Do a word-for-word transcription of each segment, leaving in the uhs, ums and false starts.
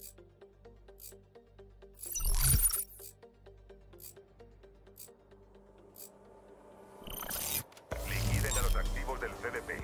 Liquiden a los activos del C D P.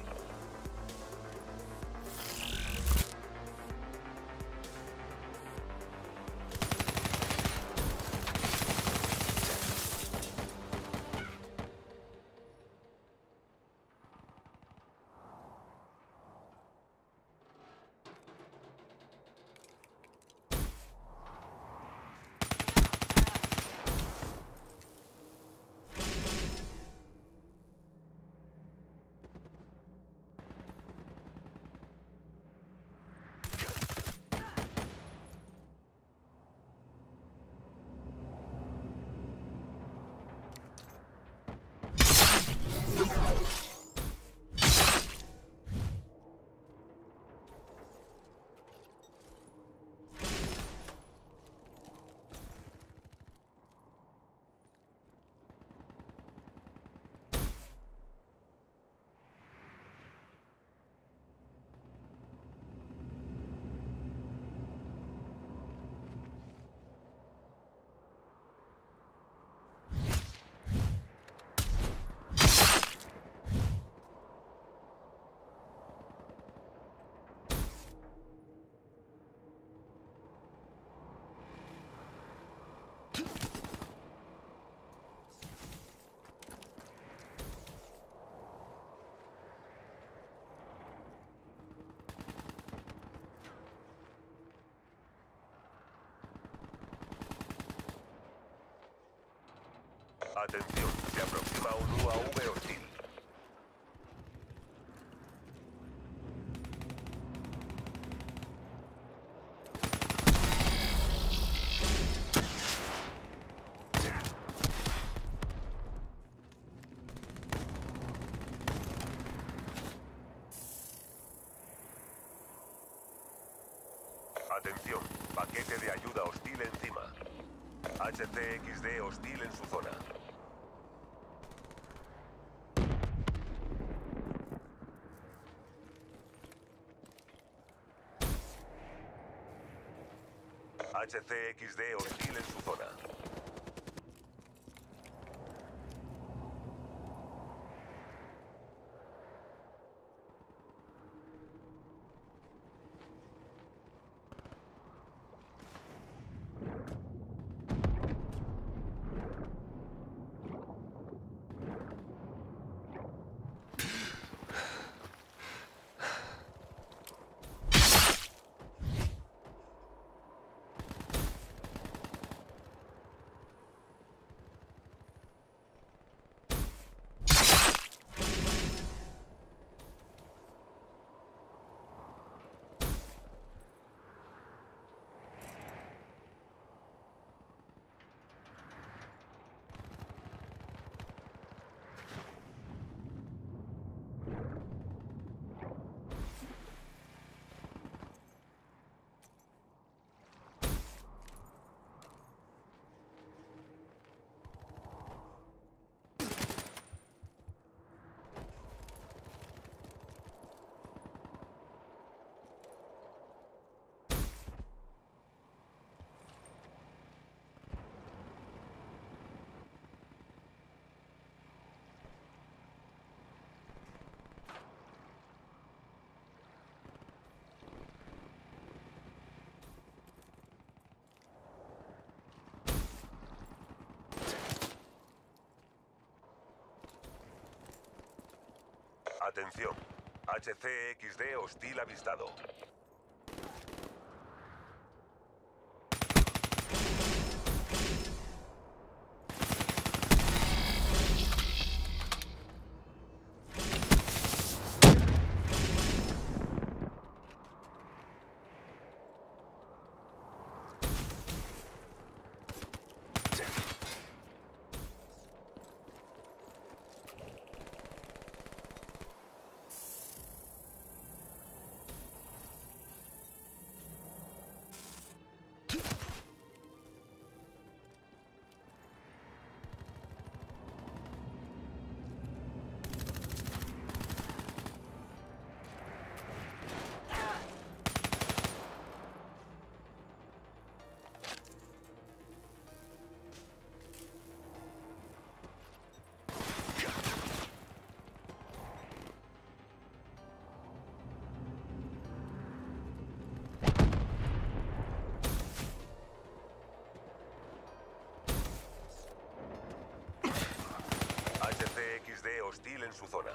Atención, se aproxima un U A V hostil. Atención, paquete de ayuda hostil encima. H C X D hostil en su zona. H C X D hostil en su zona. Atención, H C X D hostil avistado. su zona.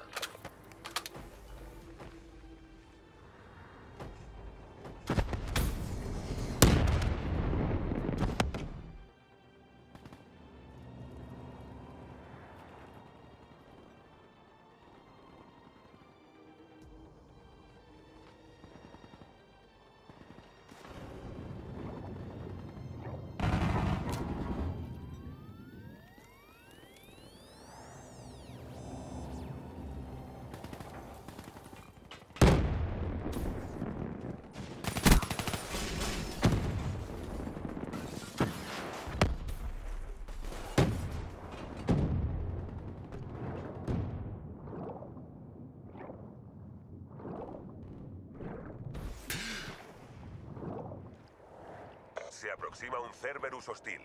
Se aproxima un Cerberus hostil.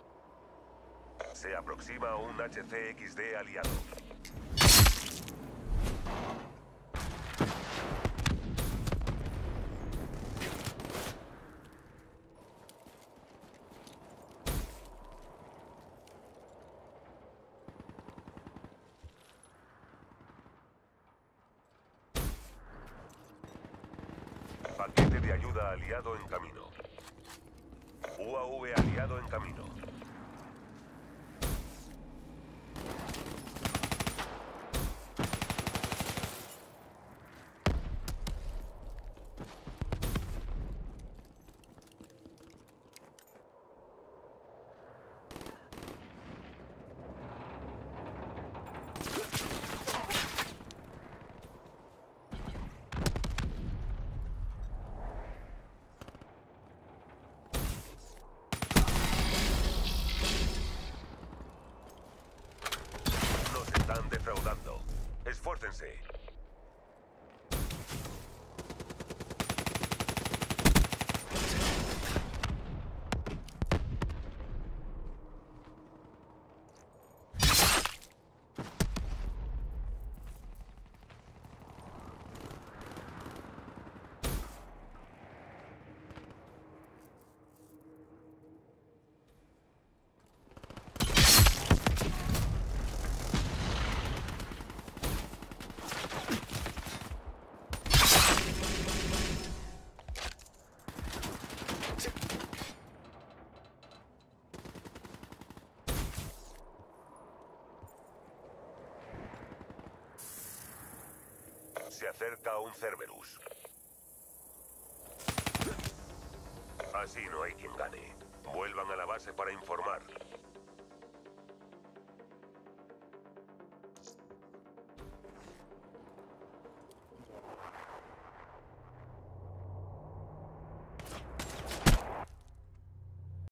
Se aproxima un H C X D aliado. Paquete de ayuda aliado en camino. U A V aliado en camino. Están defraudando. Esfuércense. Se acerca un Cerberus. Así no hay quien gane. Vuelvan a la base para informar.